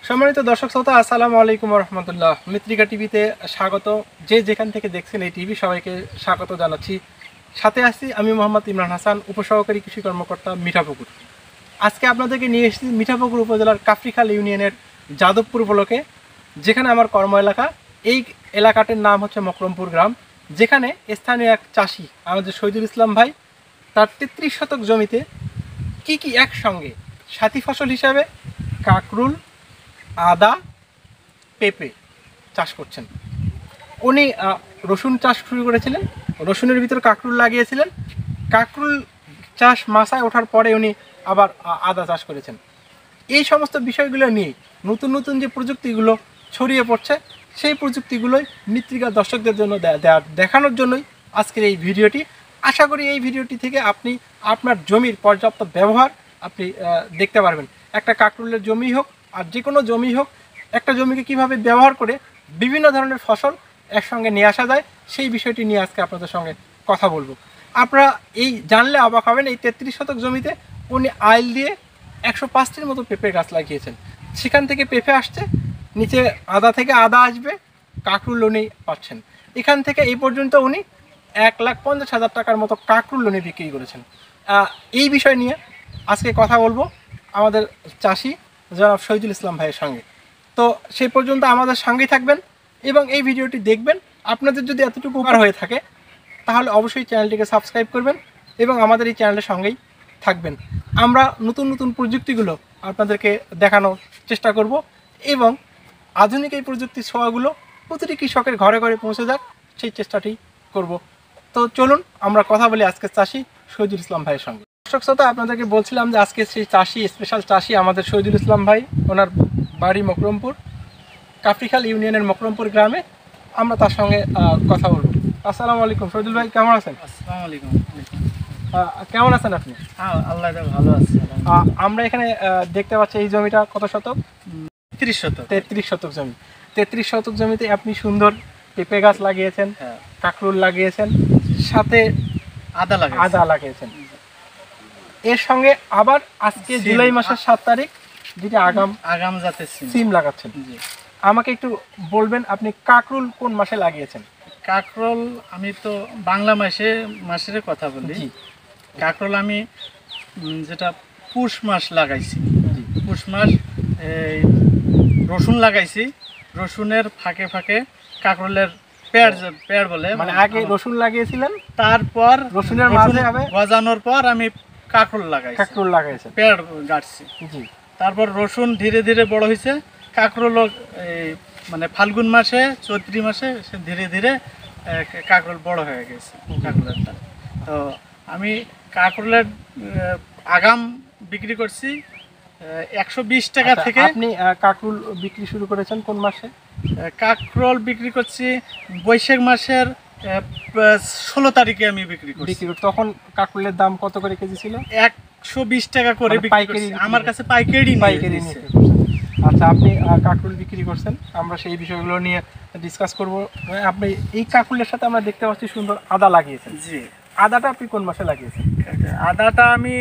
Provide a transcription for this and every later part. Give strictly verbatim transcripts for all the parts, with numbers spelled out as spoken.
সম্মানিত দর্শক শ্রোতা, আসসালামু আলাইকুম রহমতুল্লাহ। মৃত্তিকা টিভিতে স্বাগত। যে যেখান থেকে দেখছেন এই টিভি, সবাইকে স্বাগত জানাচ্ছি। সাথে আছি আমি মোহাম্মদ ইমরান হাসান, উপসহকারী কৃষি কর্মকর্তা, মিঠাপুকুর। আজকে আপনাদেরকে নিয়ে এসেছি মিঠাপুকুর উপজেলার কাফরিখাল ইউনিয়নের যাদবপুর ব্লকে, যেখানে আমার কর্ম এলাকা। এই এলাকাটির নাম হচ্ছে মকরমপুর গ্রাম, যেখানে স্থানীয় এক চাষি আমাদের শহীদুল ইসলাম ভাই তার তেত্রিশ শতক জমিতে কি কি একসঙ্গে সাথী ফসল হিসাবে কাকরুল, আদা, পেঁপে চাষ করছেন। উনি রসুন চাষ শুরু করেছিলেন, রসুনের ভিতর কাকরুল লাগিয়েছিলেন। কাকরুল চাষ মাসায় ওঠার পরে উনি আবার আদা চাষ করেছেন। এই সমস্ত বিষয়গুলো নিয়ে নতুন নতুন যে প্রযুক্তিগুলো ছড়িয়ে পড়ছে, সেই প্রযুক্তিগুলোই মৃত্তিকা দর্শকদের জন্য দেখানোর জন্যই আজকের এই ভিডিওটি। আশা করি এই ভিডিওটি থেকে আপনি আপনার জমির পর্যাপ্ত ব্যবহার আপনি দেখতে পারবেন। একটা কাকরুলের জমি হোক আর যে কোনো জমি হোক, একটা জমিকে কিভাবে ব্যবহার করে বিভিন্ন ধরনের ফসল একসঙ্গে নিয়ে আসা যায়, সেই বিষয়টি নিয়ে আজকে আপনাদের সঙ্গে কথা বলবো। আপনারা এই জানলে অবাক হবেন, এই তেত্রিশ শতক জমিতে উনি আইল দিয়ে একশো পাঁচটির মতো পেঁপে গাছ লাগিয়েছেন। সেখান থেকে পেঁপে আসছে, নিচে আদা থেকে আদা আসবে, কাকরুল উনি পাচ্ছেন। এখান থেকে এই পর্যন্ত উনি এক লাখ পঞ্চাশ হাজার টাকার মতো কাকরুল উনি বিক্রি করেছেন। এই বিষয় নিয়ে আজকে কথা বলবো আমাদের চাষি জনাব শহীদুল ইসলাম ভাইয়ের সঙ্গে। তো সেই পর্যন্ত আমাদের সঙ্গেই থাকবেন এবং এই ভিডিওটি দেখবেন। আপনাদের যদি এতটুকু উপকার হয়ে থাকে তাহলে অবশ্যই চ্যানেলটিকে সাবস্ক্রাইব করবেন এবং আমাদের এই চ্যানেলের সঙ্গেই থাকবেন। আমরা নতুন নতুন প্রযুক্তিগুলো আপনাদেরকে দেখানোর চেষ্টা করব এবং আধুনিক এই প্রযুক্তির ছোঁয়াগুলো প্রতিটি কৃষকের ঘরে ঘরে পৌঁছে যাক, সেই চেষ্টাটি করব। তো চলুন আমরা কথা বলি আজকের চাষি শহীদুল ইসলাম ভাইয়ের সঙ্গে। দর্শক শ্রোতা, আপনাদেরকে বলছিলাম যে আজকে সেই চাষি, স্পেশাল চাষি আমাদের শহীদুল ইসলাম ভাই। ওনার বাড়ি মকরমপুর, কাফরিখাল ইউনিয়নের মকরমপুর গ্রামে। আমরা তার সঙ্গে কথা বলবো। আসসালামু আলাইকুম শহীদুল ভাই, কেমন আছেন? আসসালামু আলাইকুম। কেমন আছেন আপনি? হ্যাঁ, আল্লাহ ভালো আছে। আমরা এখানে দেখতে পাচ্ছি এই জমিটা কত শতক? তেত্রিশ শতক। তেত্রিশ শতক জমি। তেত্রিশ শতক জমিতে আপনি সুন্দর পেঁপে গাছ লাগিয়েছেন, কাকরুল লাগিয়েছেন, সাথে আদা লাগে আদা লাগিয়েছেন। এর সঙ্গে আবার আজকে জুলাই মাসের সাত তারিখ যেটা আগাম আগাম জাতের সিম লাগাচ্ছেন। আমাকে একটু বলবেন আপনি কাকরুল কোন মাসে লাগিয়েছেন? কাকরোল আমি তো বাংলা মাসে মাসের কথা বলি। কাকরোল আমি যেটা পুষ মাস লাগাইছি, পুষ মাস এই রসুন লাগাইছি। রসুনের ফাঁকে ফাঁকে কাকরোলের পেয়ার পেয়ার বলে, মানে আগে রসুন লাগিয়েছিলেন, তারপর রসুনের মাঝে গজানোর পর আমি কাকরোল লাগাইছি। কাকরোল লাগাইছেন, পেয়ার গাড়ছি। জি। তারপর রসুন ধীরে ধীরে বড় হয়েছে। কাকরোল এই মানে ফাল্গুন মাসে, চৈত্রি মাসে ধীরে ধীরে কাকরোল বড় হয়ে গেছে কাকরোলেরটা। তো আমি কাকরোলের আগাম বিক্রি করছি একশো বিশ টাকা থেকে। আপনি কাকরোল বিক্রি শুরু করেছেন কোন মাসে? কাকরোল বিক্রি করছি বৈশাখ মাসের ষোলো তারিখে আমি বিক্রি করছি। তখন কাকরোলের দাম কত করে কেজি ছিল? একশো বিশ টাকা করে বিক্রি করছি। আমার কাছে পাইকারি পাইকারি। আচ্ছা, আপনি কাকরুল বিক্রি করছেন, আমরা সেই বিষয়গুলো নিয়ে ডিসকাস করব। আপনি এই কাকরুলের সাথে আমরা দেখতে পাচ্ছি সুন্দর আদা লাগিয়েছেন। জি। আদাটা আপনি কোন মাসে লাগিয়েছেন? আদাটা আমি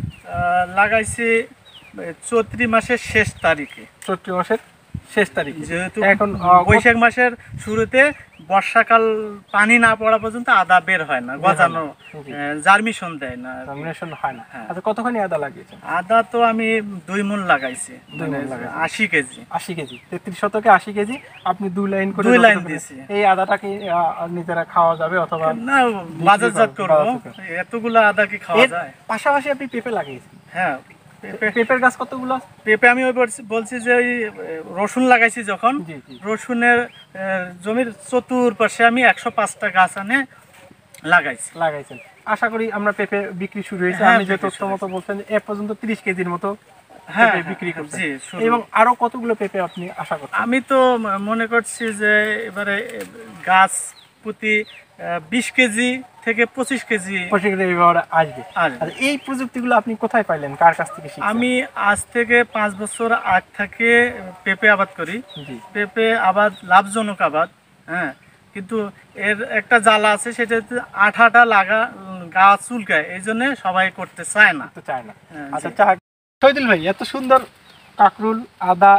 লাগাইছি চৈত্রি মাসের শেষ তারিখে। চৈত্রি মাসের শেষ তারিখে, যেহেতু এখন বৈশাখ মাসের শুরুতে বর্ষাকাল পানি না পড়া পর্যন্ত আদা বের হয় না, গজানো জার্মিশন দেয় না, জার্মিনেশন হয় না। আচ্ছা, কতখানি আদা লাগিয়েছেন? আদা তো আমি দুই মণ লাগাইছি, আশি কেজি। আশি কেজি, তেত্রিশ শতকে আশি কেজি। আপনি দুই লাইন করে দুই লাইন দিয়েছি। এই আদাটাকে নিজেরা খাওয়া যাবে অথবা না বাজারজাত করব? এতগুলো আদা কি খাওয়া যায়? পাশাপাশি আপনি পেঁপে লাগিয়েছেন। হ্যাঁ, পেঁপের গাছ কতগুলো? পেঁপে আমি ওই বলছি যে ওই রসুন লাগাইছি যখন, রসুনের জমির চতুর্পাশে আমি একশো পাঁচটা গাছ আনে লাগাইছি লাগাইছেন। আশা করি আমরা পেঁপে বিক্রি শুরু হয়েছে। আমি যে তথ্য মতো বলছেন এ পর্যন্ত তিরিশ কেজির মতো বিক্রি করছি, এবং আরো কতগুলো পেঁপে আপনি আশা করছেন? আমি তো মনে করছি যে এবারে গাছ প্রতি বিশ কেজি থেকে পঁচিশ কেজি আসবে। এই প্রযুক্তিগুলো আপনি কোথায় পাইলেন, কার কাছ থেকে? আমি আজ থেকে পাঁচ বছর আগ থেকে পেঁপে আবাদ করি। পেঁপে আবাদ লাভজনক আবাদ, হ্যাঁ, কিন্তু এর একটা জ্বালা আছে, সেটা হচ্ছে আঠাটা লাগা গাছ চুলকায়, এই জন্য সবাই করতে চায় না চায় না। আচ্ছা শহীদুল ভাই, এত সুন্দর কাকরুল, আদা,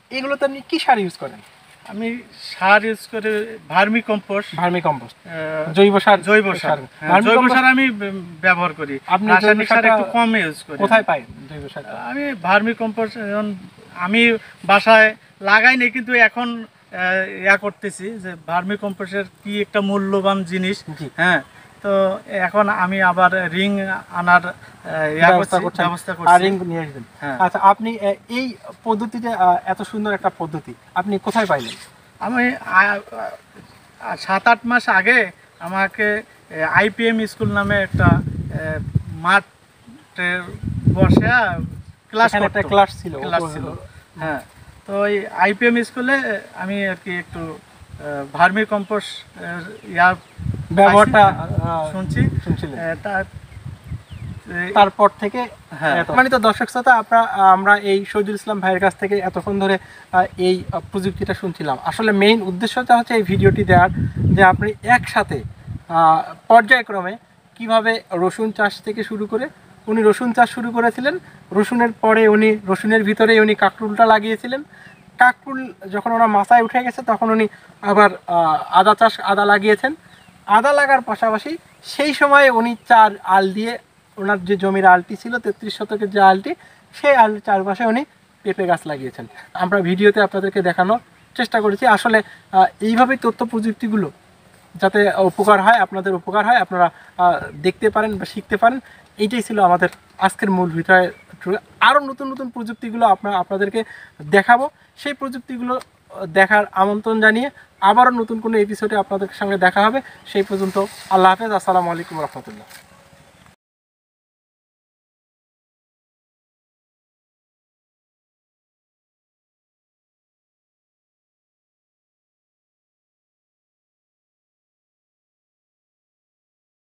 এগুলোতে আপনি কি সার ইউজ করেন? আমি সার ইউজ করে ভার্মি কম্পোস্ট, ভার্মি কম্পোস্ট, জৈব সার। জৈব সার, হ্যাঁ, ভার্মি জৈব কম্পোস্ট সার আমি ব- ব্যবহার করি। আপনি জৈব রাসায়নিক সার সারটা একটু কম ইউজ করি। কোথায় পাই জৈব সার? আমি ভার্মি কম্পোস্ট এখন আমি বাসায় লাগাইনি, কিন্তু এখন আহ, ইয়া করতেছি যে ভার্মি কম্পোস্টের কি একটা মূল্যবান জিনিস। জি। হ্যাঁ, তো এখন আমি আবার রিং আনার আহ, ইয়া ব্যবস্থা করছি, করছেন, ব্যবস্থা আর করছি। রিং নিয়ে আসবেন। হ্যাঁ। আচ্ছা, আপনি আহ, এই পদ্ধতিতে আহ, এত সুন্দর একটা পদ্ধতি আপনি কোথায় পাইলেন? আমি আ- আ- সাত আট মাস আগে আমাকে আইপিএম স্কুল নামে একটা আহ, মাঠে বসে ক্লাস এখানে একটা করতো। ক্লাস ছিল, ক্লাস ছিল, হ্যাঁ। তো ওই আইপিএম স্কুলে আমি আর কি একটু ভার্মি কম্পোস্ট ইয়া ব্যবহারটা পাইছি, আহ, শুনছি। শুনছিলেন। আহ, তার এই- তারপর থেকে হ্যাঁ। এত- মানে তো দর্শক শ্রোতা, আপনারা আমরা এই শহীদুল ইসলাম ভাইয়ের কাছ থেকে এতক্ষণ ধরে আহ, এই আহ, প্রযুক্তিটা শুনছিলাম। আসলে মেইন উদ্দেশ্যটা হচ্ছে এই ভিডিওটি দেওয়ার, যে আপনি একসাথে আহ, পর্যায়ক্রমে কিভাবে রসুন চাষ থেকে শুরু করে, উনি রসুন চাষ শুরু করেছিলেন, রসুনের পরে উনি রসুনের ভিতরে উনি কাকরুলটা লাগিয়েছিলেন, কাকরুল যখন ওনার মাথায় উঠে গেছে তখন উনি আবার আহ, আদা চাষ আদা লাগিয়েছেন। আদা লাগার পাশাপাশি সেই সময়ে উনি চার আল দিয়ে, ওনার যে জমির আলটি ছিল তেত্রিশ শতকের যে আলটি, সেই আলের চারপাশে উনি পেঁপে গাছ লাগিয়েছেন। আমরা ভিডিওতে আপনাদেরকে দেখানোর চেষ্টা করেছি। আসলে আহ, এইভাবেই তথ্য প্রযুক্তিগুলো যাতে উপকার হয়, আপনাদের উপকার হয়, আপনারা আহ, দেখতে পারেন বা শিখতে পারেন, এইটাই ছিল আমাদের আজকের মূল বিষয়। আরও নতুন নতুন প্রযুক্তিগুলো আপনার আপনাদেরকে দেখাবো। সেই প্রযুক্তিগুলো আহ, দেখার আমন্ত্রণ জানিয়ে আবারও নতুন কোনো এপিসোডে আপনাদের সঙ্গে দেখা হবে। সেই পর্যন্ত আল্লাহ হাফেজ, আসসালামু আলাইকুম রহমতুল্লাহ।